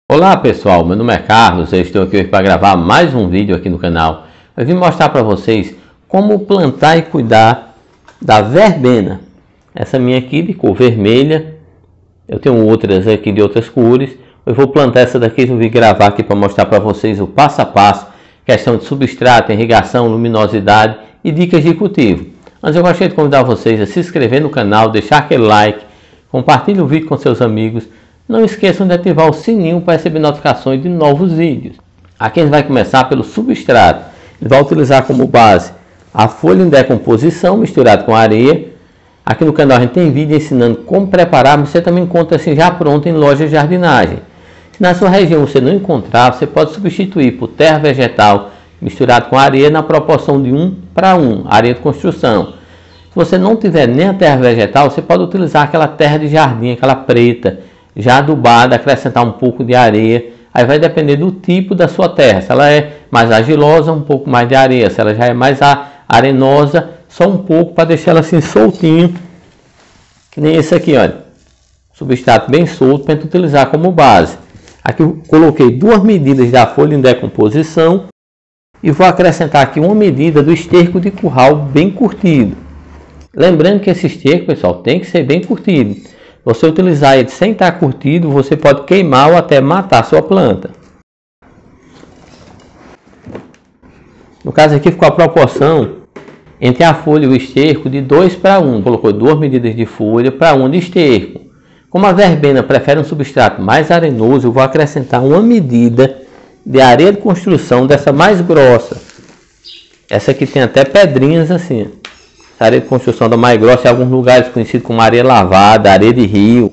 Olá pessoal, meu nome é Carlos, eu estou aqui hoje para gravar mais um vídeo aqui no canal. Eu vim mostrar para vocês como plantar e cuidar da verbena. Essa minha aqui de cor vermelha, eu tenho outras aqui de outras cores. Eu vou plantar essa daqui, eu vim gravar aqui para mostrar para vocês o passo a passo, questão de substrato, irrigação, luminosidade e dicas de cultivo. Antes eu gostaria de convidar vocês a se inscrever no canal, deixar aquele like, compartilhe o vídeo com seus amigos. Não esqueçam de ativar o sininho para receber notificações de novos vídeos. Aqui a gente vai começar pelo substrato. Ele vai utilizar como base a folha em decomposição misturada com areia. Aqui no canal a gente tem vídeo ensinando como preparar, mas você também encontra assim já pronto em lojas de jardinagem. Se na sua região você não encontrar, você pode substituir por terra vegetal misturado com areia na proporção de 1:1, areia de construção. Se você não tiver nem a terra vegetal, você pode utilizar aquela terra de jardim, aquela preta, já adubada, acrescentar um pouco de areia. Aí vai depender do tipo da sua terra. Se ela é mais argilosa, um pouco mais de areia. Se ela já é mais arenosa, só um pouco para deixar ela assim soltinho. Que nem esse aqui, olha. Substrato bem solto para a gente utilizar como base. Aqui eu coloquei 2 medidas da folha em decomposição. E vou acrescentar aqui 1 medida do esterco de curral bem curtido. Lembrando que esse esterco, pessoal, tem que ser bem curtido. Você utilizar ele sem estar curtido, você pode queimar ou até matar a sua planta. No caso aqui ficou a proporção entre a folha e o esterco de 2:1. Colocou 2 medidas de folha para 1 de esterco. Como a verbena prefere um substrato mais arenoso, eu vou acrescentar 1 medida de areia de construção dessa mais grossa. Essa aqui tem até pedrinhas assim. Essa areia de construção da mais grossa, em alguns lugares conhecido como areia lavada, areia de rio.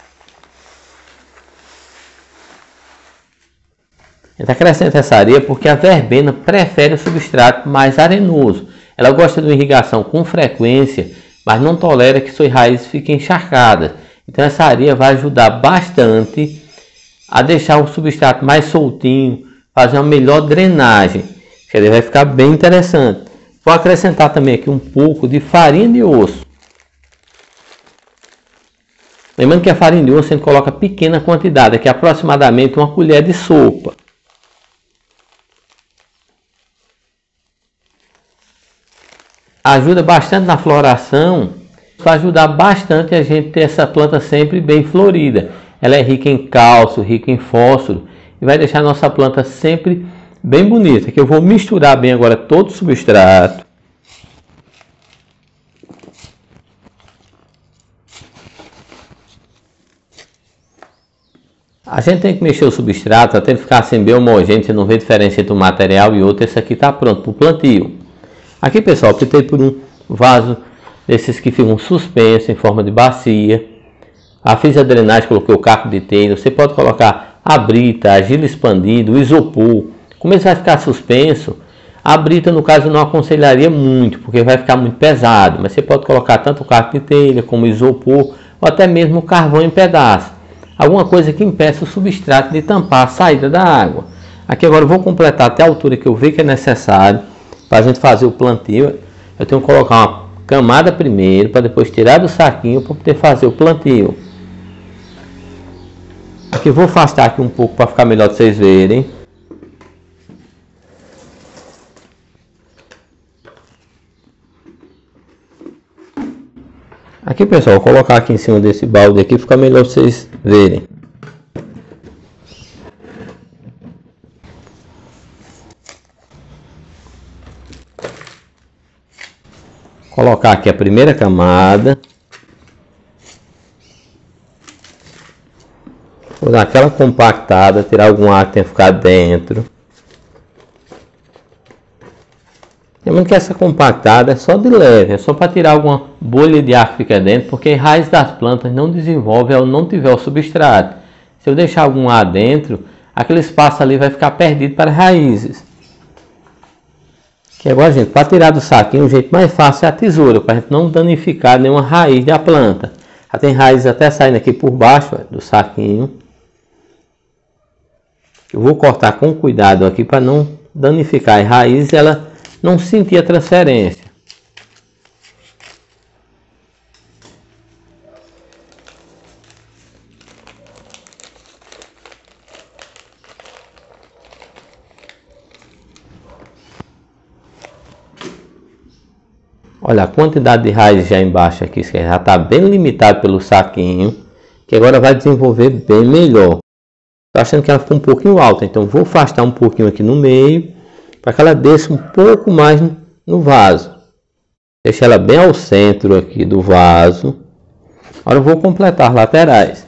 A gente acrescenta essa areia porque a verbena prefere o substrato mais arenoso. Ela gosta de uma irrigação com frequência, mas não tolera que suas raízes fiquem encharcadas. Então essa areia vai ajudar bastante a deixar o substrato mais soltinho, fazer uma melhor drenagem. Ele vai ficar bem interessante. Vou acrescentar também aqui um pouco de farinha de osso. Lembrando que a farinha de osso a gente coloca pequena quantidade, aqui aproximadamente 1 colher de sopa. Ajuda bastante na floração, vai ajudar bastante a gente ter essa planta sempre bem florida. Ela é rica em cálcio, rica em fósforo e vai deixar a nossa planta sempre bem bonita. Que eu vou misturar bem agora todo o substrato. A gente tem que mexer o substrato até ele ficar assim bem homogêneo, você não vê diferença entre um material e outro. Esse aqui está pronto para o plantio. Aqui, pessoal, optei por um vaso desses que ficam suspensos em forma de bacia. Fiz a drenagem, coloquei o caco de telha. Você pode colocar a brita, argila expandida, o isopor. Como ele vai ficar suspenso, a brita, no caso, eu não aconselharia muito, porque vai ficar muito pesado. Mas você pode colocar tanto o caco de telha como o isopor, ou até mesmo o carvão em pedaço. Alguma coisa que impeça o substrato de tampar a saída da água. Aqui agora eu vou completar até a altura que eu ver que é necessário para a gente fazer o plantio. Eu tenho que colocar uma camada primeiro, para depois tirar do saquinho para poder fazer o plantio. Aqui eu vou afastar aqui um pouco para ficar melhor de vocês verem. Aqui, pessoal, vou colocar aqui em cima desse balde aqui, fica melhor vocês verem. Colocar aqui a primeira camada. Vou dar aquela compactada, tirar algum ar que tenha ficado dentro. Lembrando que essa compactada é só de leve, é só para tirar alguma bolha de ar que fica dentro, porque a raiz das plantas não desenvolve ao não tiver o substrato. Se eu deixar algum ar dentro, aquele espaço ali vai ficar perdido para as raízes. Que agora, gente, para tirar do saquinho, o jeito mais fácil é a tesoura, para a gente não danificar nenhuma raiz da planta. Já tem raízes até saindo aqui por baixo do saquinho. Eu vou cortar com cuidado aqui para não danificar as raízes e ela não sentir a transferência. Olha a quantidade de raiz já embaixo aqui, que já está bem limitado pelo saquinho, que agora vai desenvolver bem melhor. Estou achando que ela ficou um pouquinho alta, então vou afastar um pouquinho aqui no meio, para que ela desça um pouco mais no vaso. Deixa ela bem ao centro aqui do vaso. Agora eu vou completar as laterais.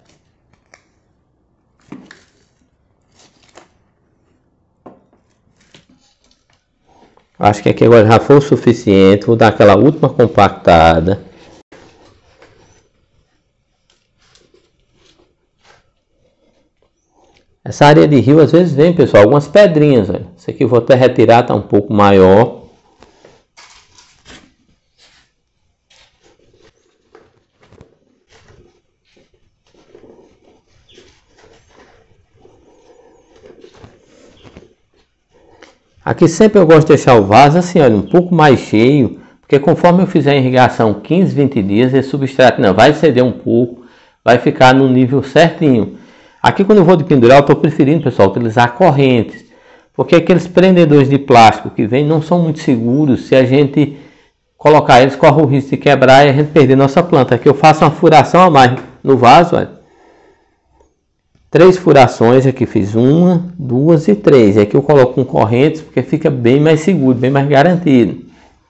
Acho que aqui agora já foi o suficiente. Vou dar aquela última compactada. Essa areia de rio às vezes vem, pessoal, algumas pedrinhas. Olha. Esse aqui eu vou até retirar, tá um pouco maior. Aqui sempre eu gosto de deixar o vaso assim, olha, um pouco mais cheio, porque conforme eu fizer a irrigação 15, 20 dias, esse substrato não vai ceder um pouco, vai ficar no nível certinho. Aqui quando eu vou de pendurar, eu estou preferindo, pessoal, utilizar correntes, porque aqueles prendedores de plástico que vêm não são muito seguros. Se a gente colocar eles, corre o risco de quebrar e a gente perder nossa planta. Aqui eu faço uma furação a mais no vaso, olha. 3 furações, aqui fiz 1, 2 e 3. Aqui eu coloco com correntes porque fica bem mais seguro, bem mais garantido.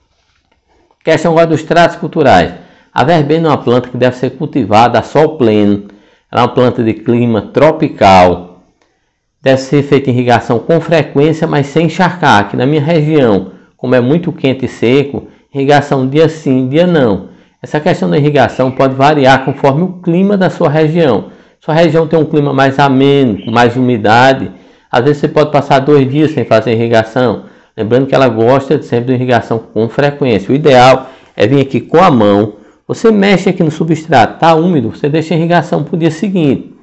Questão agora dos tratos culturais. A verbena é uma planta que deve ser cultivada a sol pleno. Ela é uma planta de clima tropical. Deve ser feita irrigação com frequência, mas sem encharcar. Aqui na minha região, como é muito quente e seco, irrigação dia sim, dia não. Essa questão da irrigação pode variar conforme o clima da sua região. Sua região tem um clima mais ameno, com mais umidade. Às vezes você pode passar 2 dias sem fazer irrigação. Lembrando que ela gosta de sempre de irrigação com frequência. O ideal é vir aqui com a mão. Você mexe aqui no substrato, está úmido, você deixa a irrigação para o dia seguinte.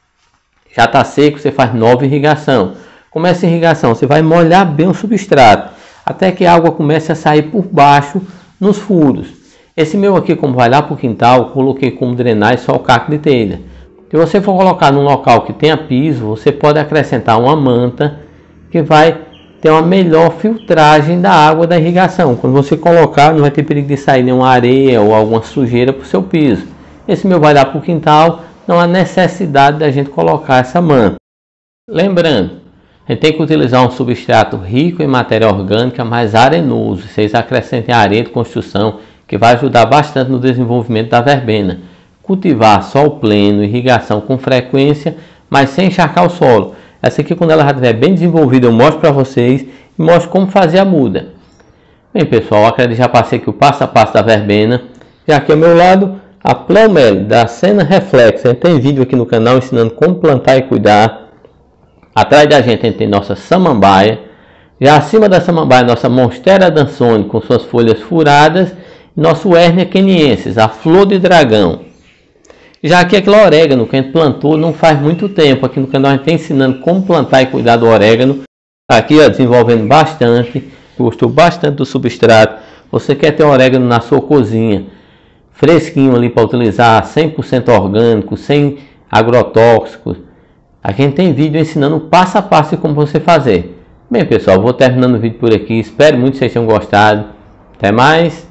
Já está seco, você faz nova irrigação. Começa a irrigação, você vai molhar bem o substrato, até que a água comece a sair por baixo nos furos. Esse meu aqui, como vai lá para o quintal, coloquei como drenagem só o caco de telha. Se você for colocar num local que tenha piso, você pode acrescentar uma manta que vai ter uma melhor filtragem da água da irrigação. Quando você colocar, não vai ter perigo de sair nenhuma areia ou alguma sujeira para o seu piso. Esse meu vai lá para o quintal, não há necessidade da gente colocar essa manta. Lembrando, a gente tem que utilizar um substrato rico em matéria orgânica, mais arenoso. Vocês acrescentem areia de construção, que vai ajudar bastante no desenvolvimento da verbena. Cultivar sol pleno, irrigação com frequência, mas sem encharcar o solo. Essa aqui, quando ela já estiver bem desenvolvida, eu mostro para vocês e mostro como fazer a muda. Bem, pessoal, acredito já passei aqui o passo a passo da verbena. E aqui ao meu lado, a Pleomele da Sena Reflex. A gente tem vídeo aqui no canal ensinando como plantar e cuidar. Atrás da gente a gente tem nossa samambaia. Já acima da samambaia, nossa Monstera Adansonii com suas folhas furadas. E nosso Ernia keniensis, a flor de dragão. Já aqui aquele orégano que a gente plantou não faz muito tempo. Aqui no canal a gente está ensinando como plantar e cuidar do orégano. Aqui, ó, desenvolvendo bastante. Gostou bastante do substrato. Você quer ter orégano na sua cozinha, fresquinho ali para utilizar, 100% orgânico, sem agrotóxicos. Aqui a gente tem vídeo ensinando passo a passo de como você fazer. Bem, pessoal, vou terminando o vídeo por aqui. Espero muito que vocês tenham gostado. Até mais.